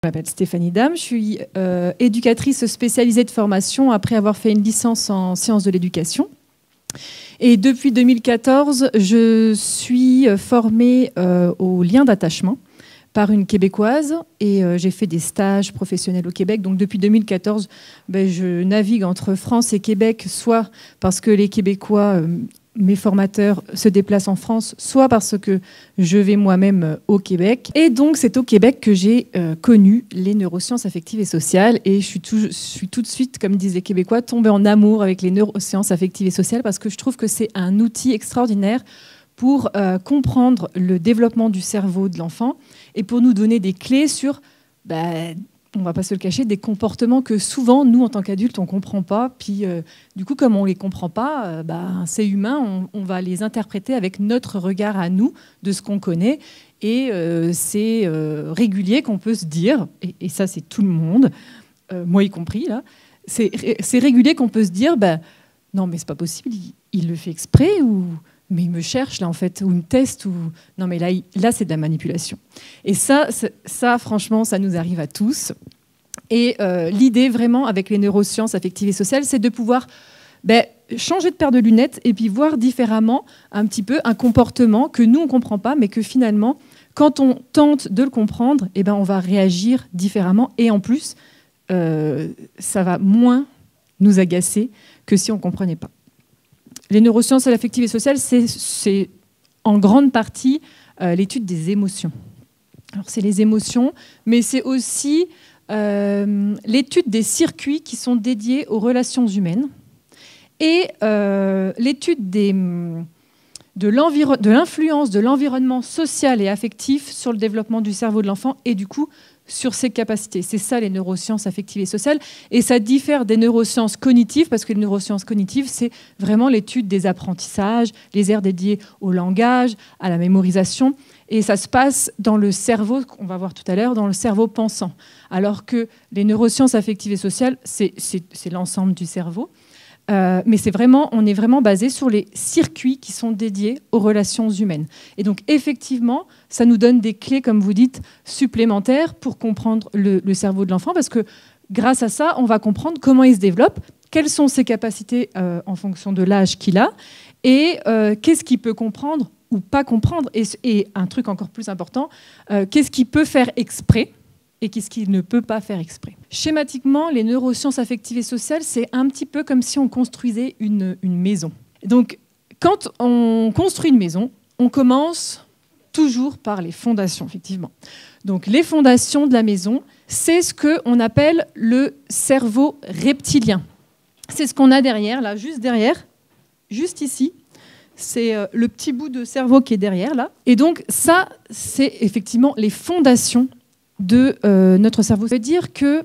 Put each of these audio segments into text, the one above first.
Je m'appelle Stéphanie Dame, je suis éducatrice spécialisée de formation après avoir fait une licence en sciences de l'éducation. Et depuis 2014, je suis formée au lien d'attachement par une Québécoise et j'ai fait des stages professionnels au Québec. Donc depuis 2014, je navigue entre France et Québec, soit parce que les Québécois, mes formateurs, se déplacent en France, soit parce que je vais moi-même au Québec. Et donc c'est au Québec que j'ai connu les neurosciences affectives et sociales. Et je suis tout de suite, comme disent les Québécois, tombée en amour avec les neurosciences affectives et sociales parce que je trouve que c'est un outil extraordinaire pour comprendre le développement du cerveau de l'enfant et pour nous donner des clés sur, on ne va pas se le cacher, des comportements que souvent, nous, en tant qu'adultes, on ne comprend pas. Puis, du coup, comme on ne les comprend pas, c'est humain, on va les interpréter avec notre regard à nous de ce qu'on connaît. Et c'est régulier qu'on peut se dire, et ça, c'est tout le monde, moi y compris, là, c'est régulier qu'on peut se dire, non, mais c'est pas possible, il le fait exprès ou... Mais il me cherche, là, en fait, ou il me teste, ou... Non, mais là c'est de la manipulation. Et ça, franchement, ça nous arrive à tous. Et l'idée, vraiment, avec les neurosciences affectives et sociales, c'est de pouvoir changer de paire de lunettes et puis voir différemment, un petit peu, un comportement que nous, on ne comprend pas, mais que finalement, quand on tente de le comprendre, on va réagir différemment. Et en plus, ça va moins nous agacer que si on ne comprenait pas. Les neurosciences affectives et sociales, c'est en grande partie l'étude des émotions. Alors, c'est les émotions, mais c'est aussi l'étude des circuits qui sont dédiés aux relations humaines et l'étude de l'influence de l'environnement social et affectif sur le développement du cerveau de l'enfant et du coup sur ses capacités. C'est ça les neurosciences affectives et sociales. Et ça diffère des neurosciences cognitives, parce que les neurosciences cognitives, c'est vraiment l'étude des apprentissages, les aires dédiées au langage, à la mémorisation. Et ça se passe dans le cerveau, qu'on va voir tout à l'heure, dans le cerveau pensant. Alors que les neurosciences affectives et sociales, c'est l'ensemble du cerveau. Mais on est vraiment basé sur les circuits qui sont dédiés aux relations humaines. Et donc, effectivement, ça nous donne des clés, comme vous dites, supplémentaires pour comprendre le cerveau de l'enfant, parce que grâce à ça, on va comprendre comment il se développe, quelles sont ses capacités en fonction de l'âge qu'il a, et qu'est-ce qu'il peut comprendre ou pas comprendre. Et un truc encore plus important, qu'est-ce qu'il peut faire exprès et qu'est-ce qu'il ne peut pas faire exprès. Schématiquement, les neurosciences affectives et sociales, c'est un petit peu comme si on construisait une maison. Donc, quand on construit une maison, on commence toujours par les fondations, effectivement. Donc, les fondations de la maison, c'est ce qu'on appelle le cerveau reptilien. C'est ce qu'on a derrière, là, juste ici. C'est le petit bout de cerveau qui est derrière, là. Et donc, ça, c'est effectivement les fondations de notre cerveau. Ça veut dire que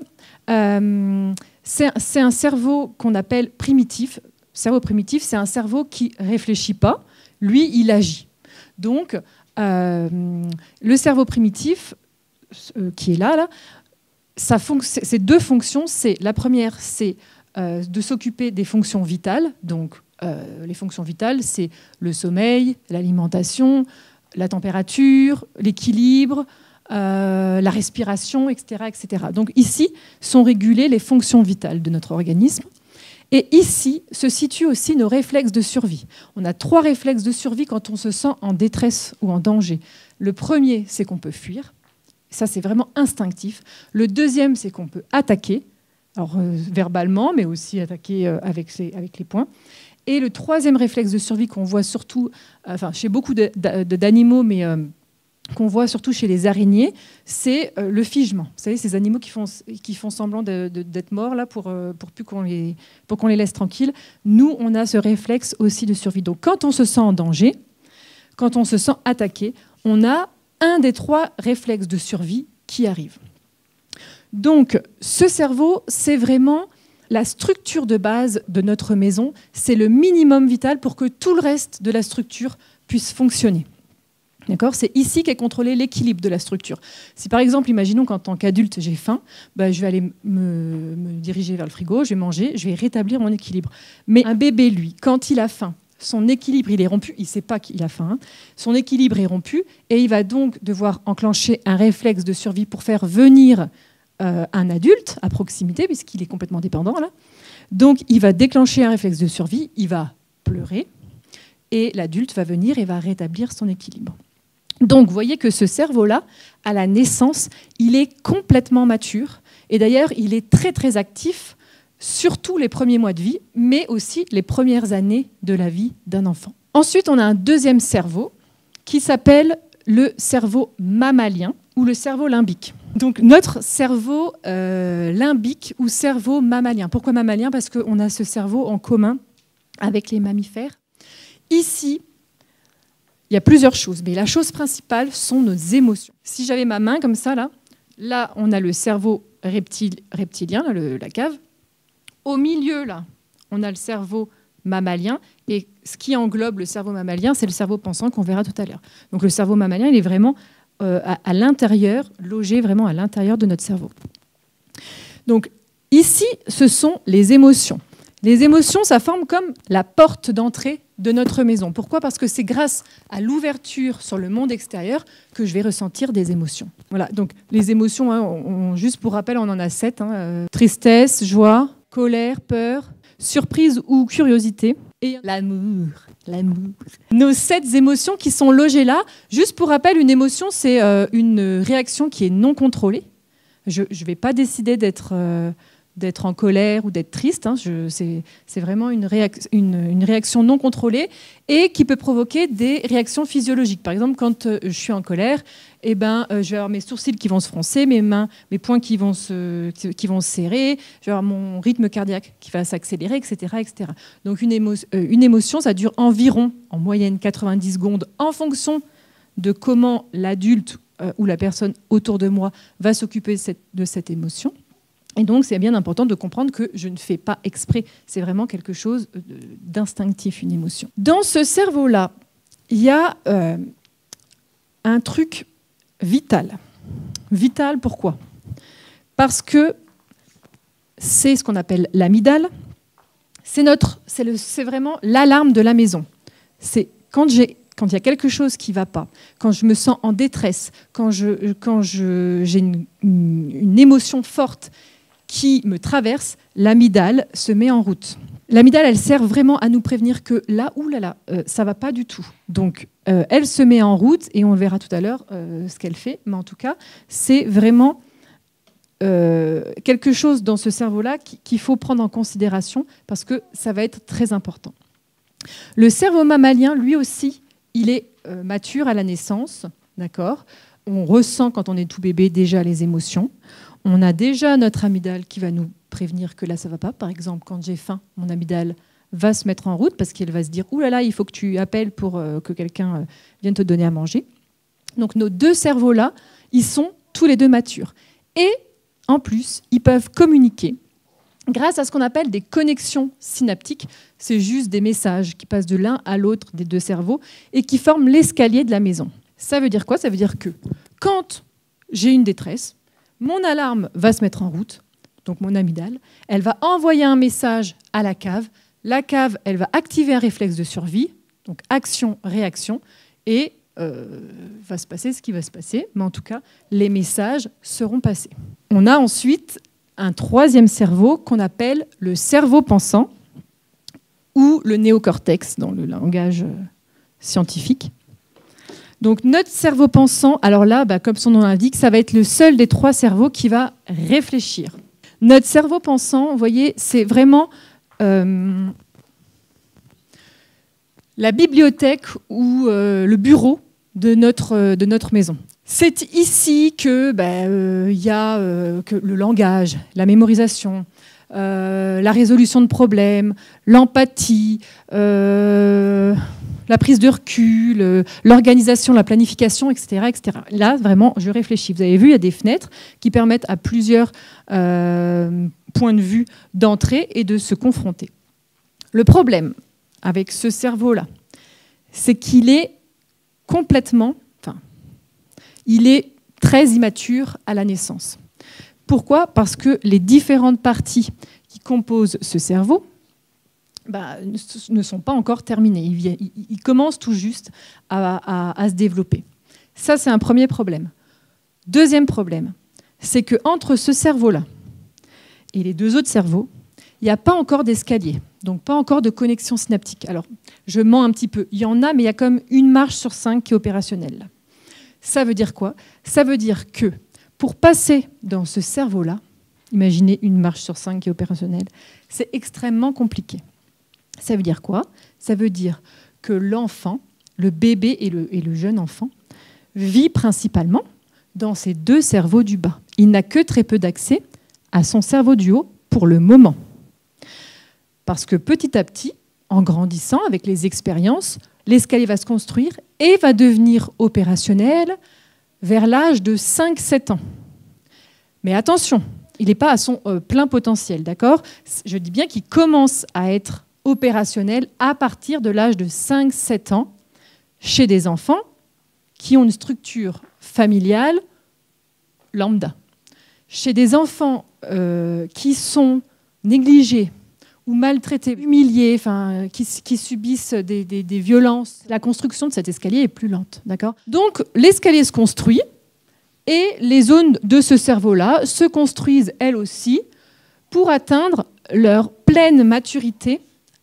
c'est un cerveau qu'on appelle primitif. Cerveau primitif, c'est un cerveau qui ne réfléchit pas. Lui, il agit. Donc, le cerveau primitif, qui est là ses deux fonctions, la première, c'est de s'occuper des fonctions vitales. Donc, les fonctions vitales, c'est le sommeil, l'alimentation, la température, l'équilibre, la respiration, etc., etc. Donc ici sont régulées les fonctions vitales de notre organisme. Et ici se situent aussi nos réflexes de survie. On a 3 réflexes de survie quand on se sent en détresse ou en danger. Le premier, c'est qu'on peut fuir. Ça, c'est vraiment instinctif. Le deuxième, c'est qu'on peut attaquer, alors verbalement, mais aussi attaquer avec les poings. Et le troisième réflexe de survie qu'on voit surtout, chez beaucoup d'animaux, mais qu'on voit surtout chez les araignées, c'est le figement. Vous savez, ces animaux qui font semblant d'être morts là, pour plus qu'on les laisse tranquilles. Nous, on a ce réflexe aussi de survie. Donc, quand on se sent en danger, quand on se sent attaqué, on a un des 3 réflexes de survie qui arrive. Donc, ce cerveau, c'est vraiment la structure de base de notre maison. C'est le minimum vital pour que tout le reste de la structure puisse fonctionner. D'accord ? C'est ici qu'est contrôlé l'équilibre de la structure. Si par exemple, imaginons qu'en tant qu'adulte, j'ai faim, je vais aller me diriger vers le frigo, je vais manger, je vais rétablir mon équilibre. Mais un bébé, lui, quand il a faim, son équilibre il est rompu, il ne sait pas qu'il a faim, son équilibre est rompu et il va donc devoir enclencher un réflexe de survie pour faire venir un adulte à proximité, puisqu'il est complètement dépendant là. Donc, il va déclencher un réflexe de survie, il va pleurer, et l'adulte va venir et va rétablir son équilibre. Donc, vous voyez que ce cerveau-là, à la naissance, il est complètement mature. Et d'ailleurs, il est très, très actif, surtout les premiers mois de vie, mais aussi les premières années de la vie d'un enfant. Ensuite, on a un deuxième cerveau qui s'appelle le cerveau mammalien ou le cerveau limbique. Donc, notre cerveau limbique ou cerveau mammalien. Pourquoi mammalien? Parce qu'on a ce cerveau en commun avec les mammifères. Ici, il y a plusieurs choses, mais la chose principale sont nos émotions. Si j'avais ma main comme ça, là on a le cerveau reptilien, la cave. Au milieu, là, on a le cerveau mammalien. Et ce qui englobe le cerveau mammalien, c'est le cerveau pensant qu'on verra tout à l'heure. Donc le cerveau mammalien, il est vraiment à l'intérieur, logé vraiment à l'intérieur de notre cerveau. Donc ici, ce sont les émotions. Les émotions, ça forme comme la porte d'entrée de notre maison. Pourquoi? Parce que c'est grâce à l'ouverture sur le monde extérieur que je vais ressentir des émotions. Voilà, donc les émotions, hein, juste pour rappel, on en a 7. Tristesse, joie, colère, peur, surprise ou curiosité. Et l'amour. Nos 7 émotions qui sont logées là. Juste pour rappel, une émotion, c'est une réaction qui est non contrôlée. Je ne vais pas décider d'être en colère ou d'être triste. C'est vraiment une réaction non contrôlée et qui peut provoquer des réactions physiologiques. Par exemple, quand je suis en colère, je vais avoir mes sourcils qui vont se froncer, mes poings qui vont se serrer, je vais avoir mon rythme cardiaque qui va s'accélérer, etc., etc. Donc une émotion, ça dure environ, en moyenne, 90 secondes en fonction de comment l'adulte ou la personne autour de moi va s'occuper de cette émotion. Et donc, c'est bien important de comprendre que je ne fais pas exprès. C'est vraiment quelque chose d'instinctif, une émotion. Dans ce cerveau-là, il y a un truc vital. Vital, pourquoi? Parce que c'est ce qu'on appelle l'amygdale. C'est vraiment l'alarme de la maison. C'est quand il y a quelque chose qui ne va pas, quand je me sens en détresse, quand j'ai une émotion forte qui me traverse, l'amygdale se met en route. L'amygdale, elle sert vraiment à nous prévenir que là, ça va pas du tout. Donc, elle se met en route et on verra tout à l'heure ce qu'elle fait. Mais en tout cas, c'est vraiment quelque chose dans ce cerveau-là qu'il faut prendre en considération parce que ça va être très important. Le cerveau mammalien, lui aussi, il est mature à la naissance, d'accord ? On ressent quand on est tout bébé déjà les émotions. On a déjà notre amygdale qui va nous prévenir que là, ça ne va pas. Par exemple, quand j'ai faim, mon amygdale va se mettre en route parce qu'elle va se dire « Ouh là là, il faut que tu appelles pour que quelqu'un vienne te donner à manger ». Donc nos 2 cerveaux-là, ils sont tous les 2 matures. Et en plus, ils peuvent communiquer grâce à ce qu'on appelle des connexions synaptiques. C'est juste des messages qui passent de l'un à l'autre des 2 cerveaux et qui forment l'escalier de la maison. Ça veut dire quoi? Ça veut dire que quand j'ai une détresse, mon alarme va se mettre en route, donc mon amygdale, elle va envoyer un message à la cave. La cave, elle va activer un réflexe de survie, donc action-réaction, et va se passer ce qui va se passer, mais en tout cas, les messages seront passés. On a ensuite un 3e cerveau qu'on appelle le cerveau pensant, ou le néocortex dans le langage scientifique. Donc notre cerveau pensant, alors là, comme son nom l'indique, ça va être le seul des 3 cerveaux qui va réfléchir. Notre cerveau pensant, vous voyez, c'est vraiment la bibliothèque ou le bureau de notre maison. C'est ici que y a que le langage, la mémorisation, la résolution de problèmes, l'empathie, la prise de recul, l'organisation, la planification, etc., etc. Là, vraiment, je réfléchis. Vous avez vu, il y a des fenêtres qui permettent à plusieurs points de vue d'entrer et de se confronter. Le problème avec ce cerveau-là, c'est qu'il est il est très immature à la naissance. Pourquoi? Parce que les différentes parties qui composent ce cerveau ne sont pas encore terminées. Ils commencent tout juste à se développer. Ça, c'est un premier problème. Deuxième problème, c'est qu'entre ce cerveau-là et les deux autres cerveaux, il n'y a pas encore d'escalier, donc pas encore de connexion synaptique. Alors, je mens un petit peu. Il y en a, mais il y a comme une marche sur 5 qui est opérationnelle. Ça veut dire quoi? Ça veut dire que pour passer dans ce cerveau-là, imaginez une marche sur 5 qui est opérationnelle, c'est extrêmement compliqué. Ça veut dire quoi? Ça veut dire que l'enfant, le bébé et le jeune enfant, vit principalement dans ces deux cerveaux du bas. Il n'a que très peu d'accès à son cerveau du haut pour le moment. Parce que petit à petit, en grandissant avec les expériences, l'escalier va se construire et va devenir opérationnel vers l'âge de 5-7 ans. Mais attention, il n'est pas à son plein potentiel, d'accord? Je dis bien qu'il commence à être opérationnel à partir de l'âge de 5-7 ans chez des enfants qui ont une structure familiale lambda. Chez des enfants qui sont négligés ou maltraités, humiliés, enfin, qui subissent des violences, la construction de cet escalier est plus lente, d'accord? Donc l'escalier se construit et les zones de ce cerveau-là se construisent elles aussi pour atteindre leur pleine maturité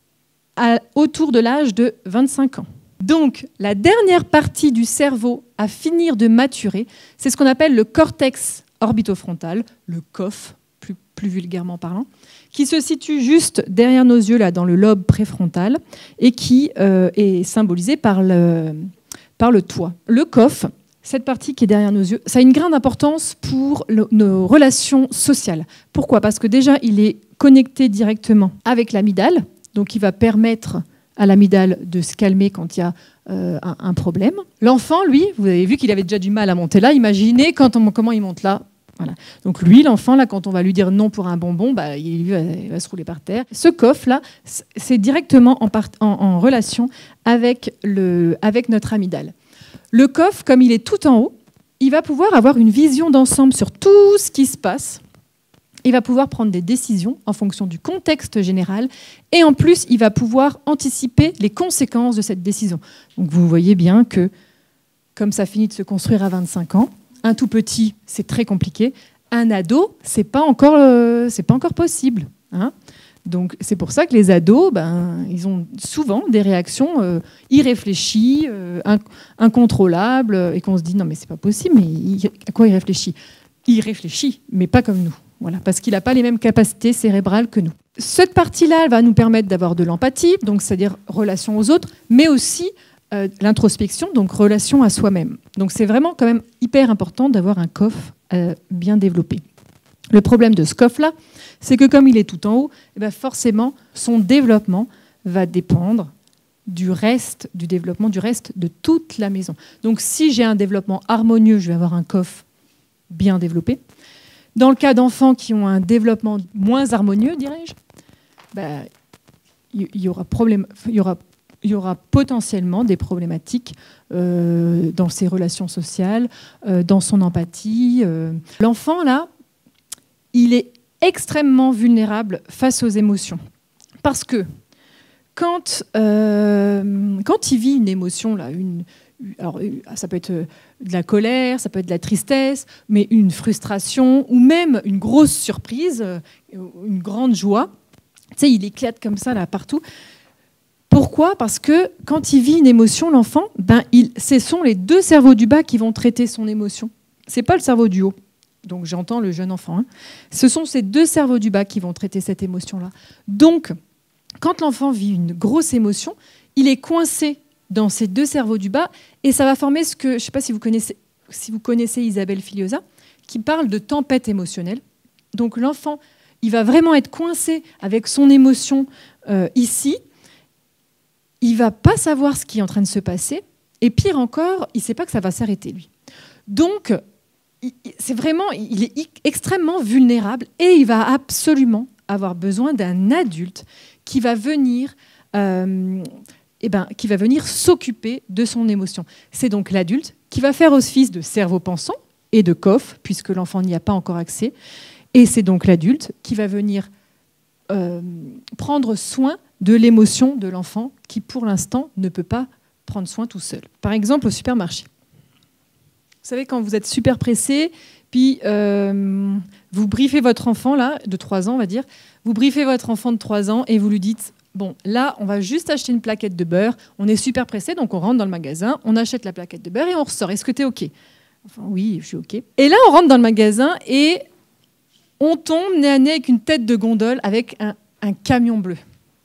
autour de l'âge de 25 ans. Donc, la dernière partie du cerveau à finir de maturer, c'est ce qu'on appelle le cortex orbitofrontal, le COF, plus vulgairement parlant, qui se situe juste derrière nos yeux, là, dans le lobe préfrontal, et qui est symbolisé par le toit. Le COF, cette partie qui est derrière nos yeux, ça a une grande importance pour nos relations sociales. Pourquoi? Parce que déjà, il est connecté directement avec l'amygdale, donc il va permettre à l'amygdale de se calmer quand il y a un problème. L'enfant, lui, vous avez vu qu'il avait déjà du mal à monter là. Imaginez comment il monte là. Voilà. Donc lui, l'enfant, là, quand on va lui dire non pour un bonbon, bah, il va se rouler par terre. Ce coffre-là, c'est directement en relation avec notre amygdale. Le coffre, comme il est tout en haut, il va pouvoir avoir une vision d'ensemble sur tout ce qui se passe. Il va pouvoir prendre des décisions en fonction du contexte général et en plus, il va pouvoir anticiper les conséquences de cette décision. Donc vous voyez bien que, comme ça finit de se construire à 25 ans, un tout petit, c'est très compliqué. Un ado, c'est pas encore possible. Hein. Donc c'est pour ça que les ados, ils ont souvent des réactions irréfléchies, incontrôlables, et qu'on se dit non mais c'est pas possible. Mais à quoi il réfléchit? Il réfléchit, mais pas comme nous. Voilà, parce qu'il n'a pas les mêmes capacités cérébrales que nous. Cette partie-là, elle va nous permettre d'avoir de l'empathie, donc c'est-à-dire relation aux autres, mais aussi l'introspection, donc relation à soi-même. Donc c'est vraiment quand même hyper important d'avoir un coffre bien développé. Le problème de ce coffre-là, c'est que comme il est tout en haut, forcément, son développement va dépendre du développement du reste de toute la maison. Donc si j'ai un développement harmonieux, je vais avoir un coffre bien développé. Dans le cas d'enfants qui ont un développement moins harmonieux, dirais-je, il y aura potentiellement des problématiques dans ses relations sociales, dans son empathie. L'enfant, là, il est extrêmement vulnérable face aux émotions. Parce que quand il vit une émotion, là, alors, ça peut être de la colère, ça peut être de la tristesse, mais une frustration ou même une grosse surprise, une grande joie. Tu sais, il éclate comme ça là partout. Pourquoi? Parce que quand il vit une émotion, l'enfant, ce sont les deux cerveaux du bas qui vont traiter son émotion. C'est pas le cerveau du haut. Donc j'entends le jeune enfant. Hein. Ce sont ces deux cerveaux du bas qui vont traiter cette émotion-là. Donc, quand l'enfant vit une grosse émotion, il est coincé dans ces deux cerveaux du bas, et ça va former ce que, je ne sais pas si vous connaissez Isabelle Filiosa, qui parle de tempête émotionnelle. Donc l'enfant, il va vraiment être coincé avec son émotion ici, il ne va pas savoir ce qui est en train de se passer, et pire encore, il ne sait pas que ça va s'arrêter, lui. Donc, il est extrêmement vulnérable, et il va absolument avoir besoin d'un adulte qui va venir s'occuper de son émotion. C'est donc l'adulte qui va faire office de cerveau pensant et de coffre, puisque l'enfant n'y a pas encore accès. Et c'est donc l'adulte qui va venir prendre soin de l'émotion de l'enfant qui, pour l'instant, ne peut pas prendre soin tout seul. Par exemple, au supermarché. savez, quand vous êtes super pressé, puis vous briefez votre enfant, là, de 3 ans, on va dire, vous briefez votre enfant de 3 ans et vous lui dites, bon, là, on va juste acheter une plaquette de beurre, on est super pressé, donc on rentre dans le magasin, on achète la plaquette de beurre et on ressort. Est-ce que tu es OK? Enfin, oui, je suis OK. Et là, on rentre dans le magasin et on tombe nez à nez avec une tête de gondole avec un camion bleu.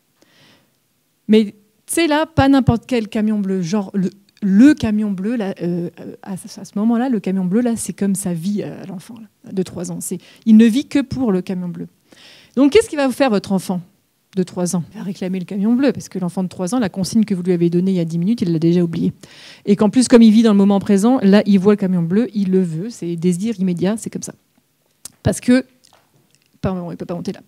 Mais tu sais, là, pas n'importe quel camion bleu, genre le camion bleu, là, à ce moment-là, le camion bleu, là, c'est comme sa vie à l'enfant là, de 3 ans. Il ne vit que pour le camion bleu. Donc, qu'est-ce qu'il va vous faire, votre enfant de 3 ans? Il va réclamer le camion bleu, parce que l'enfant de 3 ans, la consigne que vous lui avez donnée il y a 10 minutes, il l'a déjà oubliée. Et qu'en plus, comme il vit dans le moment présent, là, il voit le camion bleu, il le veut, c'est désir immédiat, c'est comme ça. Parce que... Pardon, il ne peut pas monter là.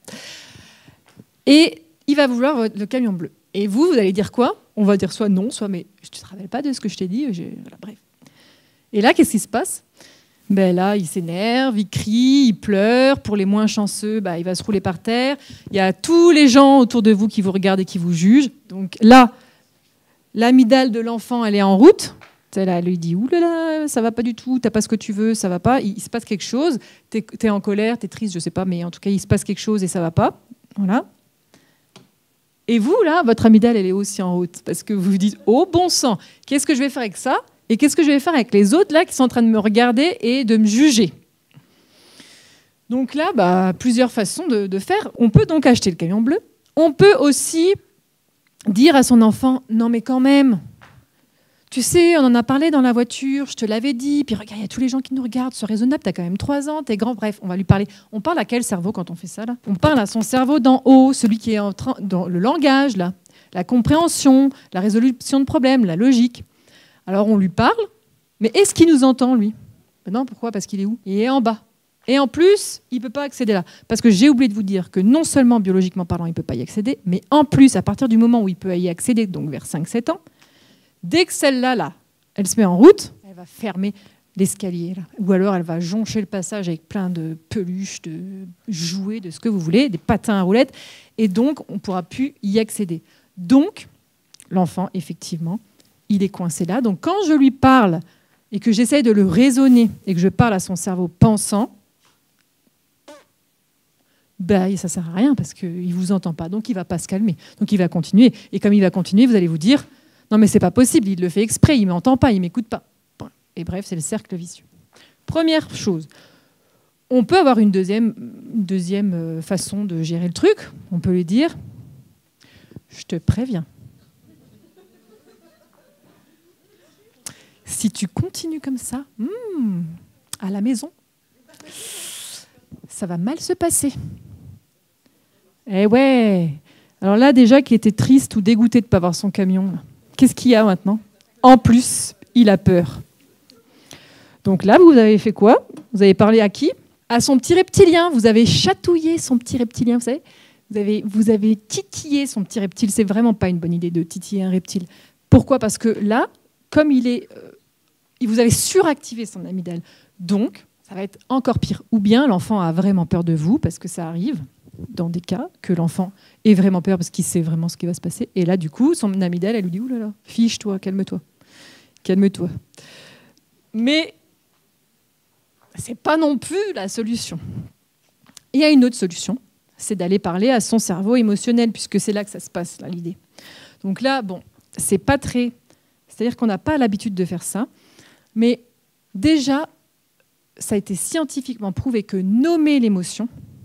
Et il va vouloir le camion bleu. Et vous allez dire quoi? On va dire soit non, soit mais je ne te rappelle pas de ce que je t'ai dit. Voilà, bref. Et là, qu'est-ce qui se passe? Ben là, il s'énerve, il crie, il pleure. Pour les moins chanceux, il va se rouler par terre. Il y a tous les gens autour de vous qui vous regardent et qui vous jugent. Donc là, l'amygdale de l'enfant, elle est en route. Là, elle lui dit « Ouh là là, ça va pas du tout, t'as pas ce que tu veux, ça va pas. » Il se passe quelque chose, t'es en colère, t'es triste, je sais pas, mais en tout cas, il se passe quelque chose et ça va pas. Voilà. Et vous, là, votre amygdale, elle est aussi en route. Parce que vous vous dites « Oh bon sang, qu'est-ce que je vais faire avec ça? Et qu'est-ce que je vais faire avec les autres là qui sont en train de me regarder et de me juger ?» Donc là, plusieurs façons de faire. On peut donc acheter le camion bleu. On peut aussi dire à son enfant « Non mais quand même, tu sais, on en a parlé dans la voiture, je te l'avais dit, puis regarde, il y a tous les gens qui nous regardent, sois raisonnable, t'as quand même 3 ans, t'es grand, bref, on va lui parler. On parle à quel cerveau quand on fait ça, là? On parle à son cerveau d'en haut, celui qui est dans le langage, là, la compréhension, la résolution de problèmes, la logique. Alors on lui parle, mais est-ce qu'il nous entend, lui? Ben non, pourquoi? Parce qu'il est où? Il est en bas. Et en plus, il ne peut pas accéder là. Parce que j'ai oublié de vous dire que non seulement biologiquement parlant, il ne peut pas y accéder, mais en plus, à partir du moment où il peut y accéder, donc vers 5-7 ans, dès que celle-là, elle se met en route, elle va fermer l'escalier. Ou alors elle va joncher le passage avec plein de peluches, de jouets, de ce que vous voulez, des patins à roulettes. Et donc, on ne pourra plus y accéder. Donc, l'enfant, effectivement, il est coincé là. Donc, quand je lui parle et que j'essaye de le raisonner et que je parle à son cerveau pensant, ça ne sert à rien parce qu'il ne vous entend pas. Donc, il ne va pas se calmer. Donc, il va continuer. Et comme il va continuer, vous allez vous dire... Non, mais c'est pas possible, il le fait exprès, il m'entend pas, il m'écoute pas. Et bref, c'est le cercle vicieux. Première chose, on peut avoir une deuxième façon de gérer le truc. On peut lui dire « Je te préviens. Si tu continues comme ça, à la maison, ça va mal se passer. » Eh ouais. Alors là, déjà, qu'il était triste ou dégoûté de ne pas voir son camion, qu'est-ce qu'il y a maintenant? En plus, il a peur. Donc là, vous avez fait quoi? Vous avez parlé à qui? À son petit reptilien. Vous avez chatouillé son petit reptilien, vous savez? Vous avez titillé son petit reptile. C'est vraiment pas une bonne idée de titiller un reptile. Pourquoi? Parce que là, comme vous avez suractivé son amygdale. Donc, ça va être encore pire. Ou bien l'enfant a vraiment peur de vous, parce que ça arrive dans des cas que l'enfant ait vraiment peur parce qu'il sait vraiment ce qui va se passer. Et là, du coup, son amygdale, elle lui dit « Ouh là là, fiche-toi, calme-toi. Calme-toi. » Mais ce n'est pas non plus la solution. Il y a une autre solution, c'est d'aller parler à son cerveau émotionnel, puisque c'est là que ça se passe, là, l'idée. Donc là, bon, c'est pas très... C'est-à-dire qu'on n'a pas l'habitude de faire ça, mais déjà, ça a été scientifiquement prouvé que nommer l'émotion,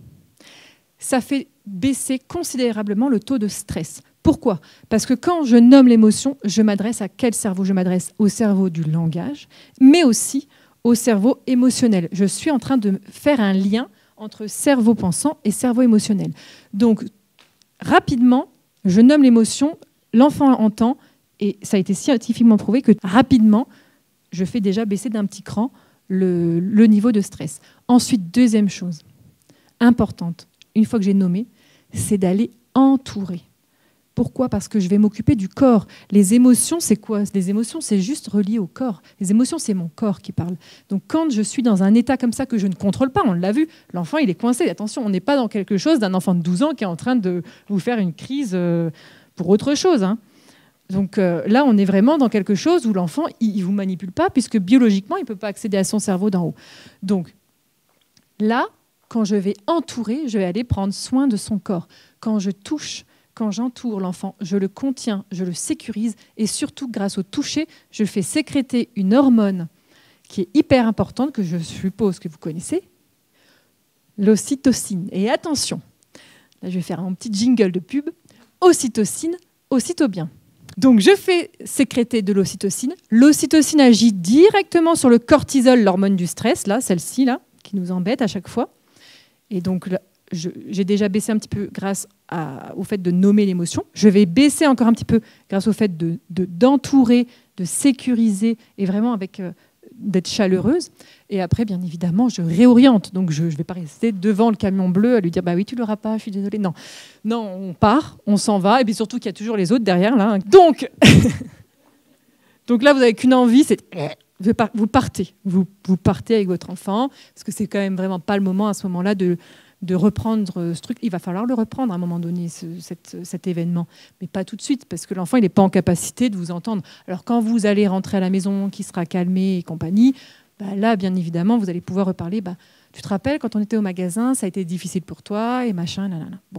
ça fait baisser considérablement le taux de stress. Pourquoi? Parce que quand je nomme l'émotion, je m'adresse à quel cerveau? Je m'adresse au cerveau du langage, mais aussi au cerveau émotionnel. Je suis en train de faire un lien entre cerveau pensant et cerveau émotionnel. Donc, rapidement, je nomme l'émotion, l'enfant entend, et ça a été scientifiquement prouvé que rapidement, je fais déjà baisser d'un petit cran le niveau de stress. Ensuite, deuxième chose importante, une fois que j'ai nommé, c'est d'aller entourer. Pourquoi? Parce que je vais m'occuper du corps. Les émotions, c'est quoi? Les émotions, c'est juste relié au corps. Les émotions, c'est mon corps qui parle. Donc quand je suis dans un état comme ça que je ne contrôle pas, on l'a vu, l'enfant, il est coincé. Attention, on n'est pas dans quelque chose d'un enfant de 12 ans qui est en train de vous faire une crise pour autre chose. Hein. Donc là, on est vraiment dans quelque chose où l'enfant, il ne vous manipule pas, puisque biologiquement, il ne peut pas accéder à son cerveau d'en haut. Donc là, quand je vais entourer, je vais aller prendre soin de son corps. Quand je touche, quand j'entoure l'enfant, je le contiens, je le sécurise, et surtout, grâce au toucher, je fais sécréter une hormone qui est hyper importante, que je suppose que vous connaissez, l'ocytocine. Et attention, là, je vais faire un petit jingle de pub. Ocytocine, aussitôt bien. Donc, je fais sécréter de l'ocytocine. L'ocytocine agit directement sur le cortisol, l'hormone du stress, là, celle-ci, là, qui nous embête à chaque fois. Et donc, j'ai déjà baissé un petit peu grâce au fait de nommer l'émotion. Je vais baisser encore un petit peu grâce au fait d'entourer, de sécuriser, et vraiment avec d'être chaleureuse. Et après, bien évidemment, je réoriente. Donc, je ne vais pas rester devant le camion bleu à lui dire « bah oui, tu ne l'auras pas, je suis désolée ». Non, on part, on s'en va. Et puis surtout qu'il y a toujours les autres derrière. Là. Donc là, vous n'avez qu'une envie, c'est vous partez. Vous partez avec votre enfant, parce que c'est quand même vraiment pas le moment à ce moment-là de reprendre ce truc. Il va falloir le reprendre à un moment donné, cet événement. Mais pas tout de suite, parce que l'enfant, il n'est pas en capacité de vous entendre. Alors quand vous allez rentrer à la maison, qui sera calmé et compagnie, bah là, bien évidemment, vous allez pouvoir reparler. Bah, tu te rappelles, quand on était au magasin, ça a été difficile pour toi, et machin, nanana. Bon.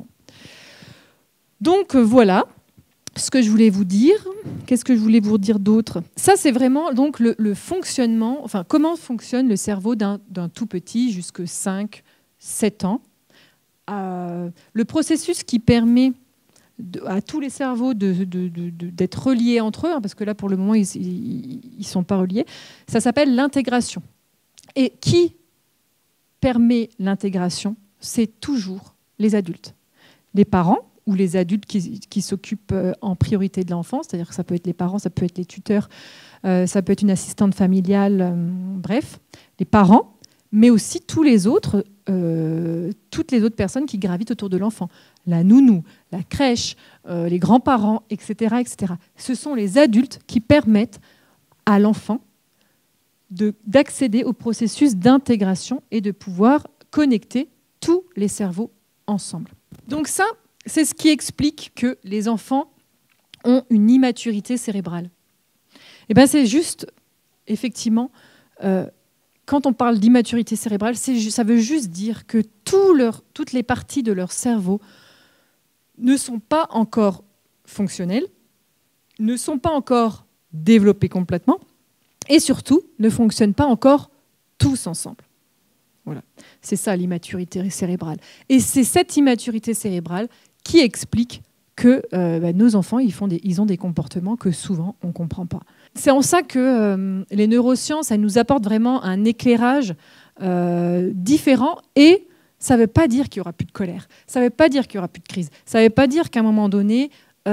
Donc voilà ce que je voulais vous dire. Qu'est-ce que je voulais vous dire d'autre? Ça, c'est vraiment donc, le fonctionnement, enfin, comment fonctionne le cerveau d'un tout petit jusqu'à 5-7 ans. Le processus qui permet à tous les cerveaux d'être reliés entre eux, hein, parce que là, pour le moment, ils ne sont pas reliés, ça s'appelle l'intégration. Et qui permet l'intégration? C'est toujours les adultes. Les parents ou les adultes qui s'occupent en priorité de l'enfant, c'est-à-dire que ça peut être les parents, ça peut être les tuteurs, ça peut être une assistante familiale, bref, les parents, mais aussi toutes les autres personnes qui gravitent autour de l'enfant. La nounou, la crèche, les grands-parents, etc., etc. Ce sont les adultes qui permettent à l'enfant d'accéder au processus d'intégration et de pouvoir connecter tous les cerveaux ensemble. Donc ça, c'est ce qui explique que les enfants ont une immaturité cérébrale. Et ben c'est juste, effectivement, quand on parle d'immaturité cérébrale, ça veut juste dire que toutes les parties de leur cerveau ne sont pas encore fonctionnelles, ne sont pas encore développées complètement, et surtout ne fonctionnent pas encore tous ensemble. Voilà. C'est ça l'immaturité cérébrale. Et c'est cette immaturité cérébrale qui explique que nos enfants, ils ont des comportements que souvent on ne comprend pas. C'est en ça que les neurosciences, elles nous apportent vraiment un éclairage différent, et ça ne veut pas dire qu'il n'y aura plus de colère, ça ne veut pas dire qu'il n'y aura plus de crise, ça ne veut pas dire qu'à un moment donné,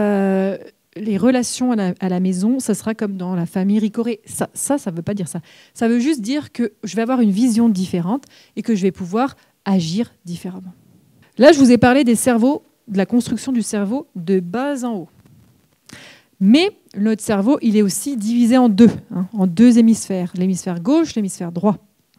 les relations à la maison, ça sera comme dans la famille Ricoré. Ça ne veut pas dire ça. Ça veut juste dire que je vais avoir une vision différente et que je vais pouvoir agir différemment. Là, je vous ai parlé des cerveaux, de la construction du cerveau de bas en haut. Mais notre cerveau, il est aussi divisé en deux, en deux hémisphères, l'hémisphère gauche, l'hémisphère droit.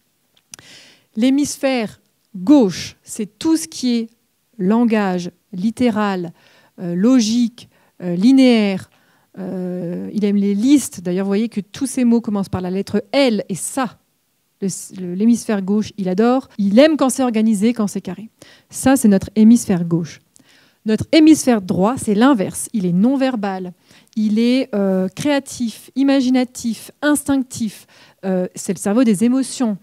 L'hémisphère gauche, c'est tout ce qui est langage, littéral, logique, linéaire. Il aime les listes. D'ailleurs, vous voyez que tous ces mots commencent par la lettre L, et ça, l'hémisphère gauche, il adore. Il aime quand c'est organisé, quand c'est carré. Ça, c'est notre hémisphère gauche. Notre hémisphère droit, c'est l'inverse. Il est non-verbal, il est créatif, imaginatif, instinctif. C'est le cerveau des émotions.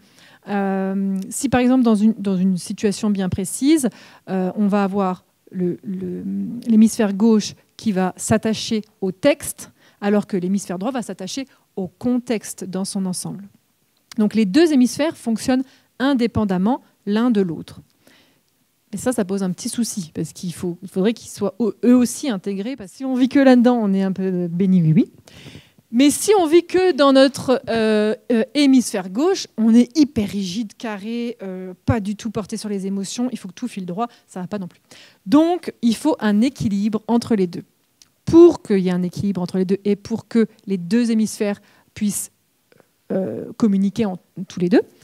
Si par exemple, dans une situation bien précise, on va avoir l'hémisphère gauche qui va s'attacher au texte, alors que l'hémisphère droit va s'attacher au contexte dans son ensemble. Donc les deux hémisphères fonctionnent indépendamment l'un de l'autre. Et ça pose un petit souci, parce qu'il faudrait qu'ils soient eux aussi intégrés, parce que si on vit que là-dedans, on est un peu béni, oui. Mais si on vit que dans notre hémisphère gauche, on est hyper rigide, carré, pas du tout porté sur les émotions, il faut que tout file droit, ça ne va pas non plus. Donc, il faut un équilibre entre les deux. Pour qu'il y ait un équilibre entre les deux et pour que les deux hémisphères puissent communiquer tous les deux,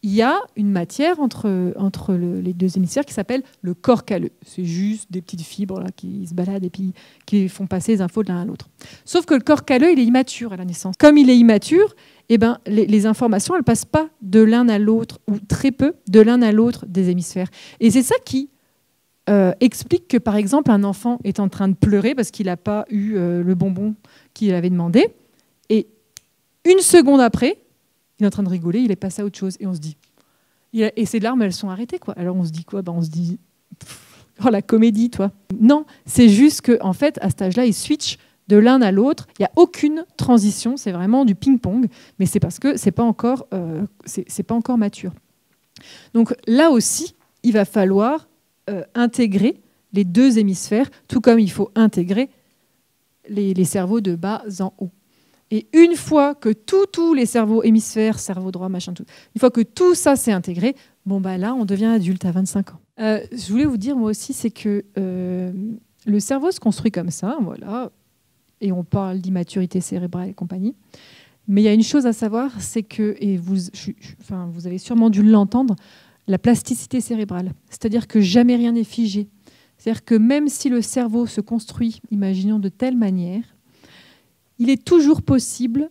il y a une matière entre les deux hémisphères qui s'appelle le corps calleux. C'est juste des petites fibres là, qui se baladent et puis qui font passer les infos de l'un à l'autre. Sauf que le corps calleux, il est immature à la naissance. Comme il est immature, eh ben, les informations, elles ne passent pas de l'un à l'autre, ou très peu, de l'un à l'autre des hémisphères. Et c'est ça qui explique que, par exemple, un enfant est en train de pleurer parce qu'il n'a pas eu le bonbon qu'il avait demandé. Et une seconde après, il est en train de rigoler, il est passé à autre chose. Et on se dit... Et ses larmes, elles sont arrêtées, quoi. Alors on se dit quoi? On se dit... Oh, la comédie, toi. Non, c'est juste qu'en fait, à cet âge-là, il switch de l'un à l'autre. Il n'y a aucune transition, c'est vraiment du ping-pong. Mais c'est parce que c'est pas encore mature. Donc là aussi, il va falloir intégrer les deux hémisphères, tout comme il faut intégrer les cerveaux de bas en haut. Et une fois que tous les cerveaux hémisphères, cerveau droit, machin, tout, une fois que tout ça s'est intégré, bon bah là, on devient adulte à 25 ans. Je voulais vous dire, moi aussi, c'est que le cerveau se construit comme ça, voilà, et on parle d'immaturité cérébrale et compagnie. Mais il y a une chose à savoir, c'est que, et vous avez sûrement dû l'entendre, la plasticité cérébrale. C'est-à-dire que jamais rien n'est figé. C'est-à-dire que même si le cerveau se construit, imaginons, de telle manière, il est toujours possible,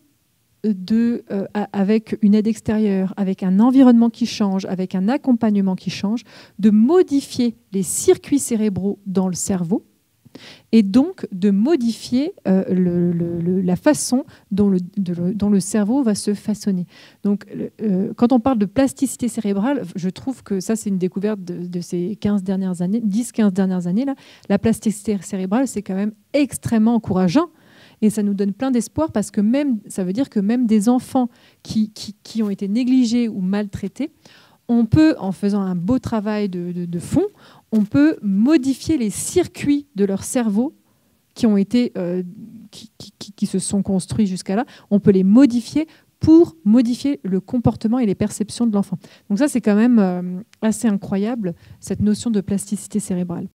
avec une aide extérieure, avec un environnement qui change, avec un accompagnement qui change, de modifier les circuits cérébraux dans le cerveau et donc de modifier la façon dont le cerveau va se façonner. Donc, quand on parle de plasticité cérébrale, je trouve que ça, c'est une découverte de ces 10-15 dernières années. Là. La plasticité cérébrale, c'est quand même extrêmement encourageant. Et ça nous donne plein d'espoir parce que ça veut dire que même des enfants qui ont été négligés ou maltraités, on peut, en faisant un beau travail de fond, on peut modifier les circuits de leur cerveau qui se sont construits jusqu'à là. On peut les modifier pour modifier le comportement et les perceptions de l'enfant. Donc ça, c'est quand même assez incroyable, cette notion de plasticité cérébrale.